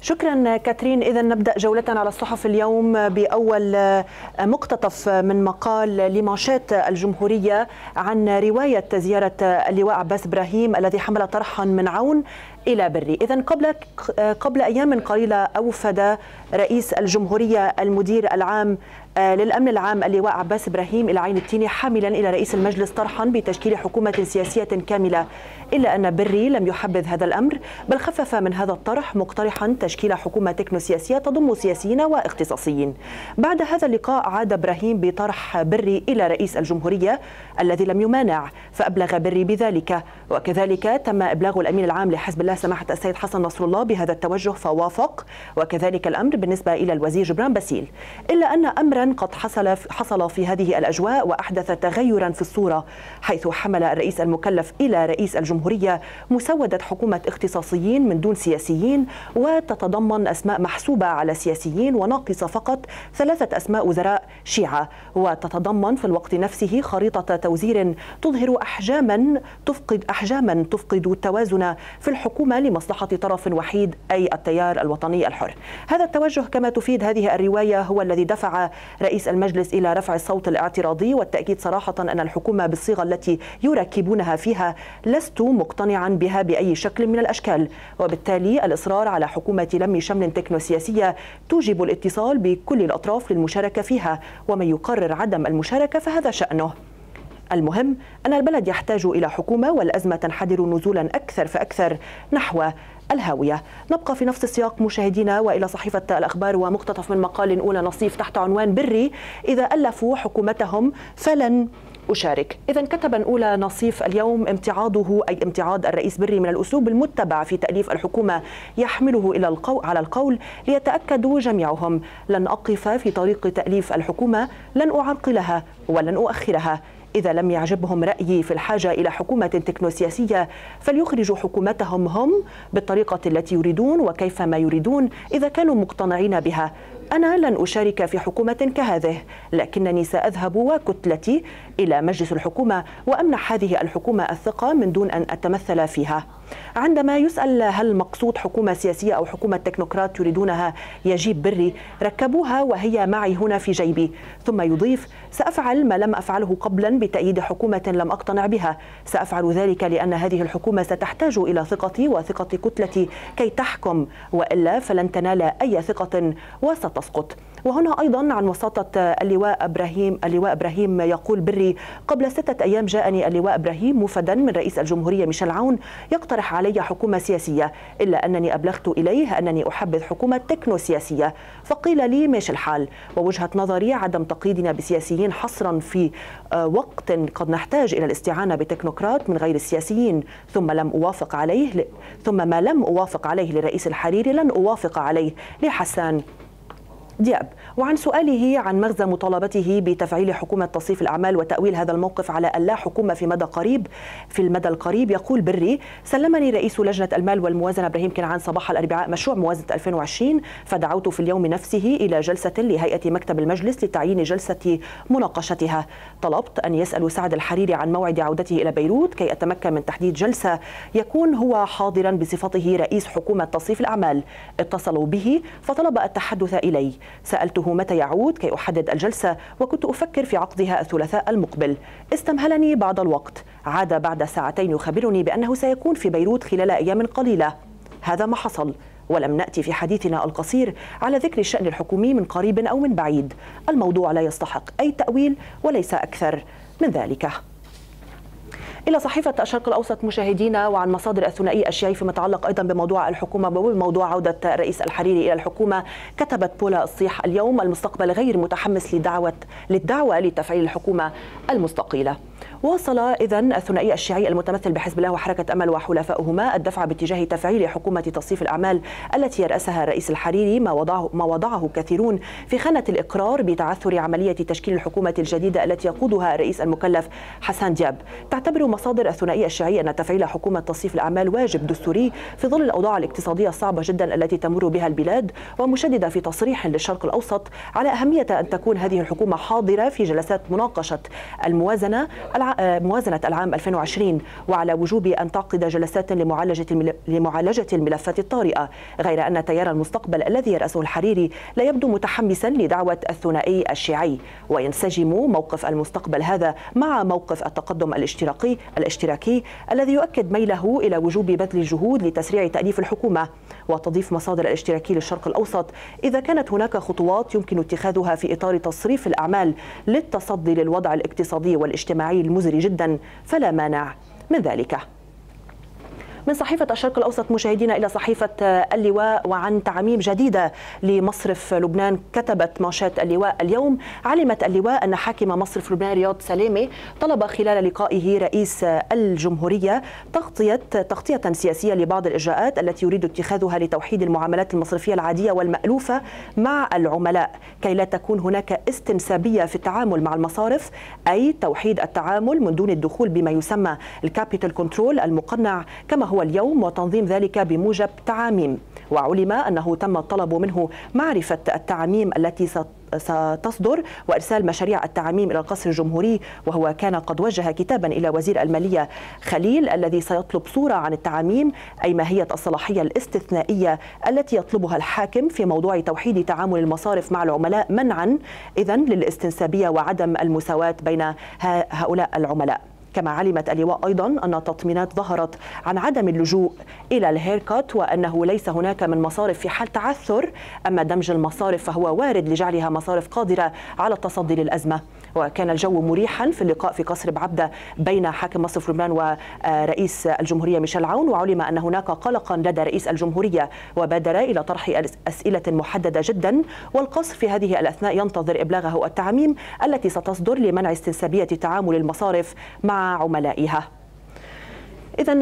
شكرا كاترين. إذا نبدأ جولتنا على الصحف اليوم بأول مقتطف من مقال لمانشات الجمهورية عن رواية زيارة اللواء عباس إبراهيم الذي حمل طرحا من عون إلى بري. إذن قبل أيام قليلة أوفد رئيس الجمهورية المدير العام للأمن العام اللواء عباس إبراهيم إلى عين التيني حاملا إلى رئيس المجلس طرحا بتشكيل حكومة سياسية كاملة، إلا أن بري لم يحبذ هذا الأمر، بل خفف من هذا الطرح مقترحا تشكيل حكومة تكنوسياسية تضم سياسيين واختصاصيين. بعد هذا اللقاء عاد إبراهيم بطرح بري إلى رئيس الجمهورية الذي لم يمانع، فأبلغ بري بذلك، وكذلك تم إبلاغ الأمين العام لحزب الله سماحة السيد حسن نصر الله بهذا التوجه فوافق، وكذلك الأمر بالنسبة إلى الوزير جبران باسيل. إلا أن أمرا قد حصل في هذه الأجواء وأحدث تغيرا في الصورة، حيث حمل الرئيس المكلف إلى رئيس الجمهورية مسودة حكومة اختصاصيين من دون سياسيين، وتتضمن أسماء محسوبة على سياسيين وناقصة فقط 3 أسماء وزراء شيعة، وتتضمن في الوقت نفسه خريطة توزير تظهر أحجاما تفقد التوازن في الحكومة لمصلحة طرف وحيد، أي التيار الوطني الحر. هذا التوجه كما تفيد هذه الرواية هو الذي دفع رئيس المجلس إلى رفع الصوت الاعتراضي والتأكيد صراحة أن الحكومة بالصيغة التي يركبونها فيها لست مقتنعا بها بأي شكل من الأشكال، وبالتالي الإصرار على حكومة لم شمل تكنوسياسية توجب الاتصال بكل الأطراف للمشاركة فيها، ومن يقرر عدم المشاركة فهذا شأنه. المهم أن البلد يحتاج إلى حكومة، والأزمة تنحدر نزولا أكثر فأكثر نحو الهاوية. نبقى في نفس السياق مشاهدينا وإلى صحيفة الأخبار ومقتطف من مقال أولى نصيف تحت عنوان بري إذا ألفوا حكومتهم فلن أشارك. إذا كتب أولى نصيف اليوم امتعاضه أي امتعاض الرئيس بري من الأسلوب المتبع في تأليف الحكومة يحمله إلى على القول ليتأكدوا جميعهم: لن أقف في طريق تأليف الحكومة، لن أعرقلها ولن أؤخرها. إذا لم يعجبهم رأيي في الحاجة إلى حكومة تكنوسياسية فليخرجوا حكومتهم هم بالطريقة التي يريدون وكيفما يريدون إذا كانوا مقتنعين بها. أنا لن أشارك في حكومة كهذه، لكنني سأذهب وكتلتي إلى مجلس الحكومة وأمنح هذه الحكومة الثقة من دون أن أتمثل فيها. عندما يسأل هل مقصود حكومة سياسية أو حكومة تكنوقراط يريدونها، يجيب بري: ركبوها وهي معي هنا في جيبي. ثم يضيف: سأفعل ما لم أفعله قبلا بتأييد حكومة لم أقتنع بها، سأفعل ذلك لأن هذه الحكومة ستحتاج إلى ثقتي وثقة كتلتي كي تحكم، وإلا فلن تنال أي ثقة وستسقط. وهنا أيضا عن وساطة اللواء إبراهيم يقول بري: قبل 6 أيام جاءني اللواء إبراهيم مفدا من رئيس الجمهورية ميشيل عون يقترح علي حكومة سياسية، إلا أنني أبلغت إليه أنني أحبذ حكومة تكنوسياسية، فقيل لي ماشي الحال، ووجهة نظري عدم تقييدنا بسياسيين حصرا في وقت قد نحتاج إلى الاستعانة بتكنوقراط من غير السياسيين. ثم ما لم أوافق عليه لرئيس الحريري لن أوافق عليه لحسان دياب. وعن سؤاله عن مغزى مطالبته بتفعيل حكومة تصريف الأعمال وتأويل هذا الموقف على أن لا حكومة في المدى القريب، يقول بري: سلمني رئيس لجنة المال والموازنة إبراهيم كنعان صباح الأربعاء مشروع موازنة 2020، فدعوت في اليوم نفسه إلى جلسة لهيئة مكتب المجلس لتعيين جلسة مناقشتها. طلبت أن يسألوا سعد الحريري عن موعد عودته إلى بيروت كي أتمكن من تحديد جلسة يكون هو حاضرا بصفته رئيس حكومة تصريف الأعمال. اتصلوا به فطلب التحدث إلي، سألته متى يعود كي أحدد الجلسة، وكنت أفكر في عقدها الثلاثاء المقبل. استمهلني بعض الوقت، عاد بعد 2 ساعات يخبرني بأنه سيكون في بيروت خلال أيام قليلة. هذا ما حصل، ولم نأتي في حديثنا القصير على ذكر الشأن الحكومي من قريب أو من بعيد. الموضوع لا يستحق أي تأويل وليس أكثر من ذلك. إلى صحيفة الشرق الأوسط مشاهدينا وعن مصادر الثنائي الشيعي فيما يتعلق أيضا بموضوع الحكومة وبموضوع عودة الرئيس الحريري إلى الحكومة، كتبت بولا الصيح اليوم: المستقبل غير متحمس للدعوة لتفعيل الحكومة المستقيلة. واصل إذن الثنائي الشيعي المتمثل بحزب الله وحركة أمل وحلفائهما الدفع باتجاه تفعيل حكومة تصريف الأعمال التي يرأسها الرئيس الحريري، ما وضعه كثيرون في خانة الإقرار بتعثر عملية تشكيل الحكومة الجديدة التي يقودها الرئيس المكلف حسان دياب. تعتبر مصادر الثنائي الشيعي أن تفعيل حكومة تصريف الأعمال واجب دستوري في ظل الأوضاع الاقتصادية الصعبة جدا التي تمر بها البلاد، ومشددة في تصريح للشرق الأوسط على أهمية أن تكون هذه الحكومة حاضرة في جلسات مناقشة الموازنة موازنة العام 2020 وعلى وجوب أن تعقد جلسات لمعالجة الملفات الطارئة، غير أن تيار المستقبل الذي يرأسه الحريري لا يبدو متحمسا لدعوة الثنائي الشيعي، وينسجم موقف المستقبل هذا مع موقف التقدم الاشتراكي الذي يؤكد ميله إلى وجوب بذل الجهود لتسريع تأليف الحكومة. وتضيف مصادر الاشتراكي للشرق الأوسط: إذا كانت هناك خطوات يمكن اتخاذها في إطار تصريف الأعمال للتصدي للوضع الاقتصادي والاجتماعي المزري جدا فلا مانع من ذلك. من صحيفة الشرق الأوسط مشاهدينا إلى صحيفة اللواء، وعن تعميم جديدة لمصرف لبنان. كتبت مانشات اللواء اليوم: علمت اللواء أن حاكم مصرف لبنان رياض سلامة طلب خلال لقائه رئيس الجمهورية تغطية سياسية لبعض الإجراءات التي يريد اتخاذها لتوحيد المعاملات المصرفية العادية والمألوفة مع العملاء كي لا تكون هناك استنسابية في التعامل مع المصارف، أي توحيد التعامل من دون الدخول بما يسمى الكابيتال كنترول المقنع كما هو اليوم، وتنظيم ذلك بموجب تعاميم. وعلم أنه تم الطلب منه معرفة التعاميم التي ستصدر وإرسال مشاريع التعاميم إلى القصر الجمهوري، وهو كان قد وجه كتابا إلى وزير المالية خليل الذي سيطلب صورة عن التعاميم، أي ماهية الصلاحية الاستثنائية التي يطلبها الحاكم في موضوع توحيد تعامل المصارف مع العملاء منعا إذن للاستنسابية وعدم المساواة بين هؤلاء العملاء. كما علمت اللواء أيضا أن التطمينات ظهرت عن عدم اللجوء إلى الهيركات، وأنه ليس هناك من مصارف في حال تعثر، أما دمج المصارف فهو وارد لجعلها مصارف قادرة على التصدي للأزمة. وكان الجو مريحا في اللقاء في قصر بعبدة بين حاكم مصرف لبنان ورئيس الجمهورية ميشيل عون، وعلم أن هناك قلقا لدى رئيس الجمهورية وبادر إلى طرح أسئلة محددة جدا، والقصر في هذه الأثناء ينتظر إبلاغه التعميم التي ستصدر لمنع استنسابية تعامل المصارف مع عملائها. إذن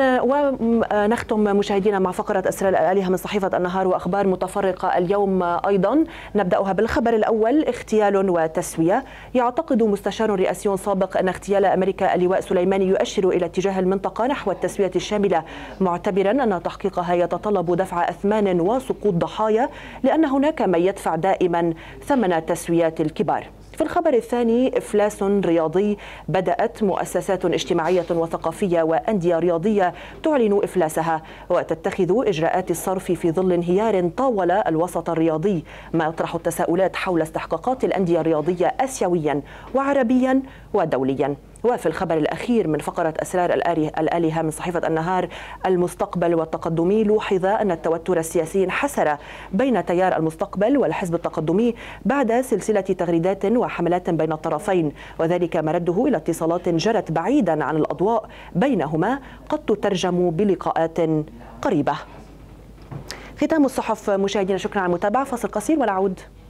ونختم مشاهدينا مع فقرة أسرار الآلهة من صحيفة النهار وأخبار متفرقة اليوم أيضا. نبدأها بالخبر الأول: اغتيال وتسوية. يعتقد مستشار رئاسي سابق أن اغتيال أمريكا اللواء سليماني يؤشر إلى اتجاه المنطقة نحو التسوية الشاملة، معتبرا أن تحقيقها يتطلب دفع أثمان وسقوط ضحايا، لأن هناك من يدفع دائما ثمن تسويات الكبار. في الخبر الثاني: إفلاس رياضي. بدأت مؤسسات اجتماعية وثقافية وأندية رياضية تعلن إفلاسها وتتخذ إجراءات الصرف في ظل انهيار طاول الوسط الرياضي، ما يطرح التساؤلات حول استحقاقات الأندية الرياضية آسيويا وعربيا ودوليا. وفي الخبر الأخير من فقرة أسرار الآلهة من صحيفة النهار: المستقبل والتقدمي. لوحظ أن التوتر السياسي انحسر بين تيار المستقبل والحزب التقدمي بعد سلسلة تغريدات وحملات بين الطرفين، وذلك مرده إلى اتصالات جرت بعيدا عن الأضواء بينهما قد تترجم بلقاءات قريبة. ختام الصحف مشاهدينا، شكرا على المتابعة. فاصل قصير ونعود.